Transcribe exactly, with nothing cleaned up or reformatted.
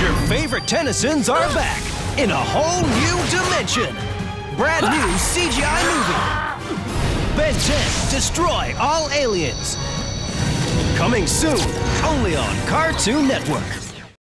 Your favorite Tennysons are back in a whole new dimension. Brand new C G I movie. Ben ten, Destroy All Aliens. Coming soon, only on Cartoon Network.